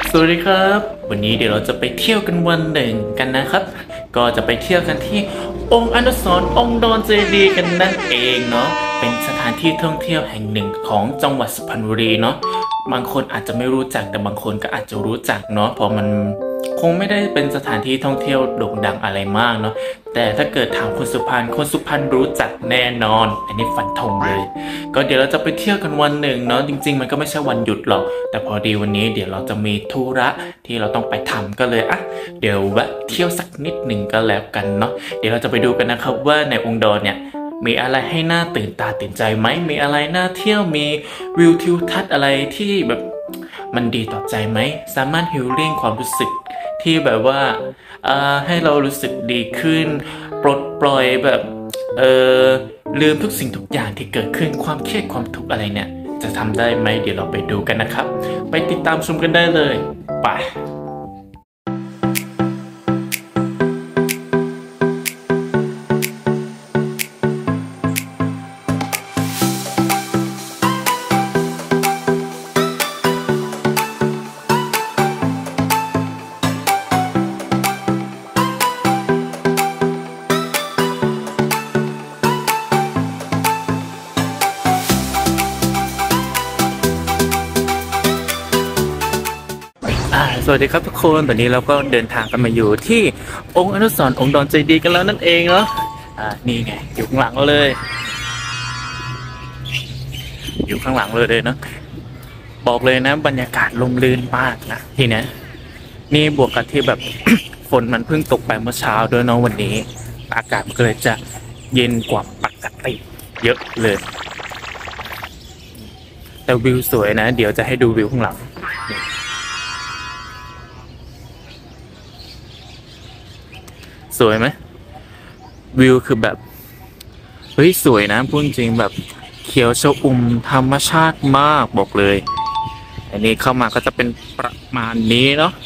สวัสดีครับวันนี้เดี๋ยวเราจะไปเที่ยวกันวันหนึ่งกันนะครับก็จะไปเที่ยวกันที่องค์อนุสรณ์องค์ดอนเจดีย์กันนั่นเองเนาะเป็นสถานที่ท่องเที่ยวแห่งหนึ่งของจังหวัดสุพรรณบุรีเนาะบางคนอาจจะไม่รู้จักแต่บางคนก็อาจจะรู้จักเนาะเพราะมันคงไม่ได้เป็นสถานที่ท่องเที่ยวโด่งดังอะไรมากเนาะแต่ถ้าเกิดถามคนสุพรรณรู้จักแน่นอนอันนี้ฟันธงเลยก็เดี๋ยวเราจะไปเที่ยวกันวันหนึ่งเนาะจริงๆมันก็ไม่ใช่วันหยุดหรอกแต่พอดีวันนี้เดี๋ยวเราจะมีธุระที่เราต้องไปทำก็เลยเดี๋ยวแวะเที่ยวสักนิดหนึ่งก็แล้วกันเนาะเดี๋ยวเราจะไปดูกันนะครับว่าในองค์ดอนเนี่ยมีอะไรให้น่าตื่นตาตื่นใจไหมมีอะไรน่าเที่ยวมีวิวทิวทัศน์อะไรที่แบบมันดีต่อใจไหมสามารถฮีลลิ่งความรู้สึกที่แบบว่าให้เรารู้สึกดีขึ้นปลดปล่อยแบบลืมทุกสิ่งทุกอย่างที่เกิดขึ้นความเครียดความทุกข์อะไรเนี่ยจะทำได้ไหมเดี๋ยวเราไปดูกันนะครับไปติดตามชมกันได้เลยไปสวัสดีครับทุกคนตอนนี้เราก็เดินทางกันมาอยู่ที่องค์อนุสรณ์องค์ดอนเจดีย์กันแล้วนั่นเองเนาะนี่ไงอยู่ข้างหลังเราเลยอยู่ข้างหลังเลยเนาะบอกเลยนะบรรยากาศลมลื่นมากนะทีนี้นี่บวกกับที่แบบ ฝนมันเพิ่งตกไปเมื่อเช้าด้วยเนาะวันนี้อากาศมันก็เลยจะเย็นกว่าปกติเยอะเลยแต่วิวสวยนะเดี๋ยวจะให้ดูวิวข้างหลังสวยไหมวิวคือแบบเฮ้ยสวยนะพูดจริงแบบเขียวชอุ่มธรรมชาติมากบอกเลยอันนี้เข้ามาก็จะเป็นประมาณนี้เนาะ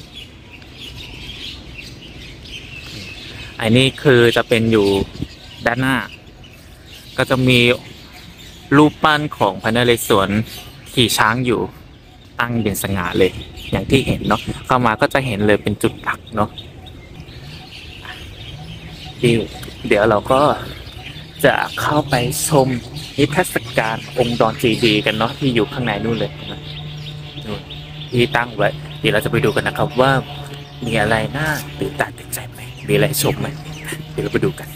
อันนี้คือจะเป็นอยู่ด้านหน้าก็จะมีรูปปั้นของพระนเรศวรขี่ช้างอยู่ตั้งเด่นสง่าเลยอย่างที่เห็นเนาะเข้ามาก็จะเห็นเลยเป็นจุดหลักเนาะเดี๋ยวเราก็จะเข้าไปชมนิทรรศการองค์ดอนเจดีย์กันเนาะที่อยู่ข้างในนู่นเลยนู่นที่ตั้งไว้เดี๋ยวเราจะไปดูกันนะครับว่ามีอะไรน่าตื่นตาตื่นใจไหมมีอะไรชมไหมเดี๋ยวเราไปดูกัน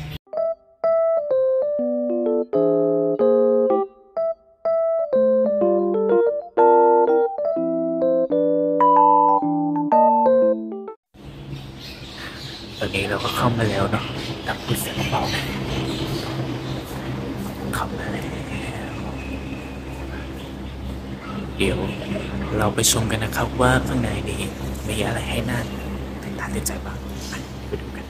ตอนนี้เราก็เข้ามาแล้วเนาะตักพูดเสียงเบาเข้ามาแล้วเดี๋ยวเราไปชมกันนะครับว่าข้างในนี้มีอะไรให้น่าตื่นตาตื่นใจบ้างไปดูกัน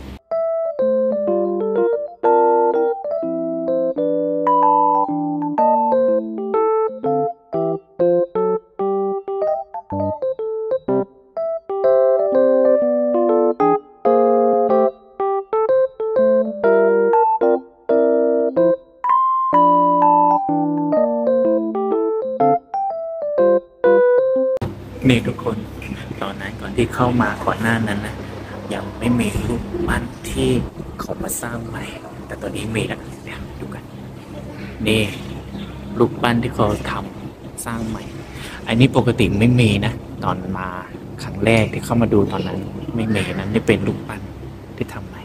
นี่ทุกคนตอนนั้นก่อนที่เข้ามาก่อนหน้านั้นนะยังไม่มีรูปปั้นที่เขามาสร้างใหม่แต่ตอนนี้มีแล้วเนี่ยดูกันนี่รูปปั้นที่เขาทำสร้างใหม่อันนี้ปกติไม่มีนะตอนมาครั้งแรกที่เข้ามาดูตอนนั้นไม่มีนั้นนี่เป็นรูปปั้นที่ทำใหม่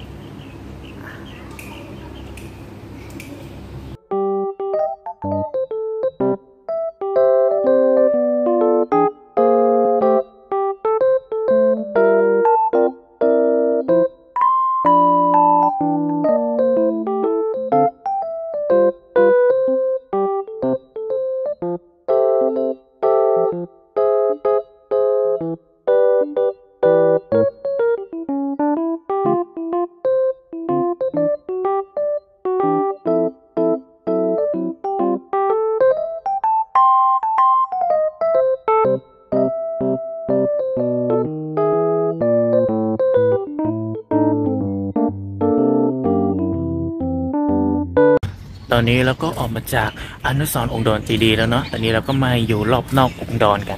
ตอนนี้เราก็ออกมาจากอนุสรณ์องค์ดอนเจดีย์แล้วเนาะตอนนี้เราก็มาอยู่รอบนอกองค์ดอนกัน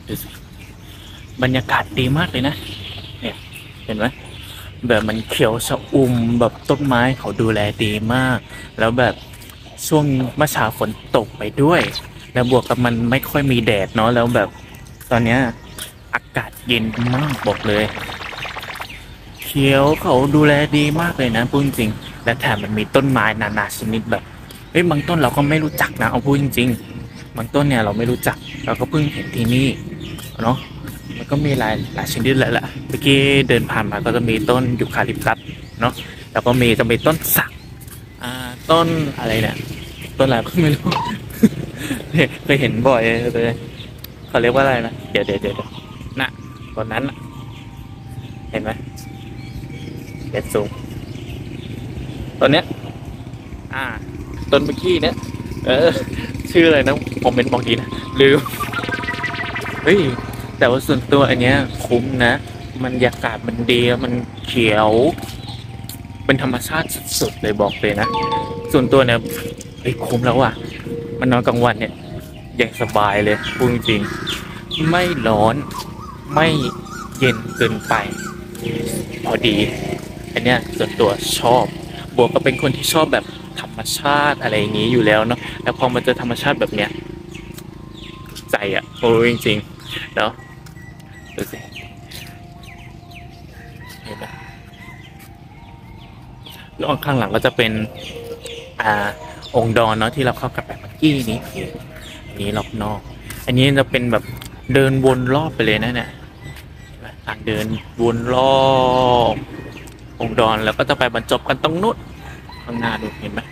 ดูสิบรรยากาศดีมากเลยนะเนี่ยเห็นไหมแบบมันเขียวชอุ่มแบบต้นไม้เขาดูแลดีมากแล้วแบบช่วงเมื่อเช้าฝนตกไปด้วยแล้วบวกกับมันไม่ค่อยมีแดดเนาะแล้วแบบตอนเนี้ยอากาศเย็นมากบอกเลยเขียวเขาดูแลดีมากเลยนะพูดจริงๆและแถมมันมีต้นไม้นานาชนิดแบบบางต้นเราก็ไม่รู้จักนะเอาพูดจริงๆบางต้นเนี่ยเราไม่รู้จักเราก็เพิ่งเห็นที่นี่เนาะมันก็มีหลายชนิดแหละเมื่อกี้เดินผ่านมาก็จะมีต้นยูคาลิปตัสเนาะแล้วก็จะมีต้นสักต้นอะไรเนี่ยต้นอะไรก็ไม่รู้ เคยเห็นบ่อยเลยเขาเรียกว่าอะไรนะเดี๋ยวน่ะต้นนั้นน่ะเห็นไหมเด็ดสูงต้นเนี้ยต้นเมื่อกี้เนี้ยชื่ออะไรนะคอมเมนต์บอกดีนะลืมเฮ้ยแต่ว่าส่วนตัวอันเนี้ยคุ้มนะมันบรรยากาศมันดีมันเขียวเป็นธรรมชาติสุดๆเลยบอกเลยนะส่วนตัวเนี่ยคุ้มแล้วอ่ะมันนอนกลางวันเนี่ยยังสบายเลยพูดจริงไม่ร้อนไม่เย็นเกินไปพอดีอันเนี้ยส่วนตัวชอบบวกก็เป็นคนที่ชอบแบบธรรมชาติอะไรอย่างนี้อยู่แล้วเนาะแล้วพอมาเจอธรรมชาติแบบเนี้ยใจอ่ะโอ้จริงๆเนาะดูสิเห็นไหมแล้วข้างหลังก็จะเป็นองค์ดอนเนาะที่เราเข้ากับแบบเมื่อกี้นี้นี้รอบนอกอันนี้จะเป็นแบบเดินวนรอบไปเลยนะเนี่ยทางเดินวนรอบองค์ดอนแล้วก็จะไปบรรจบกันตรงนู้นข้างหน้าดูเห็นไหม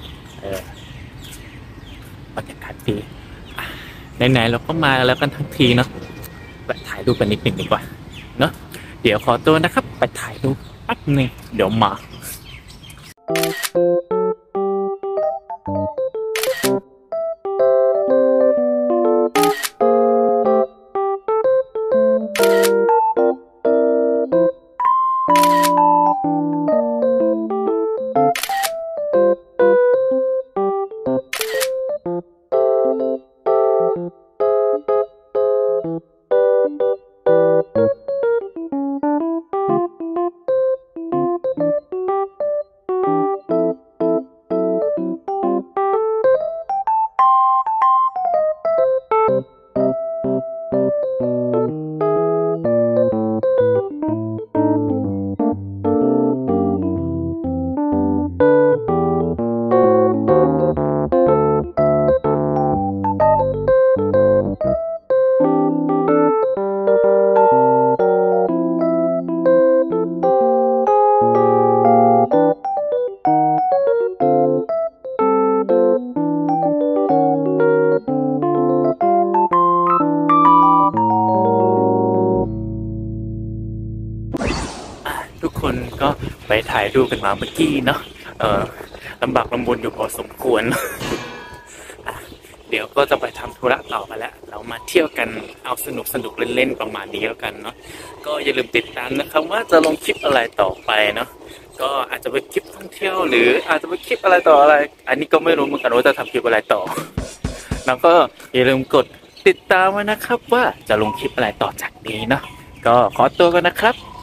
บรรยากาศดีไหนๆเราก็มาแล้วกันทั้งทีเนาะไปถ่ายรูปกันนิดหนึ่งดีกว่าเนาะเดี๋ยวขอตัวนะครับไปถ่ายรูปแป๊บนึงเดี๋ยวมาทุกคนก็ไปถ่ายรูปกันมาเมื่อกี้เนาะลำบากลำบนอยู่พอสมควร เดี๋ยวก็จะไปทำธุระต่อไปแล้วเรามาเที่ยวกันเอาสนุกเล่นๆประมาณนี้แล้วกันเนาะก็อย่าลืมติดตามนะครับว่าจะลงคลิปอะไรต่อไปเนาะก็อาจจะเป็นคลิปท่องเที่ยวหรืออาจจะเป็นคลิปอะไรต่ออะไรอันนี้ก็ไม่รู้เหมือนกันว่าจะทำคลิปอะไรต่อแล้วก็อย่าลืมกดติดตามไว้นะครับว่าจะลงคลิปอะไรต่อจากนี้เนาะก็ขอตัวกันนะครับ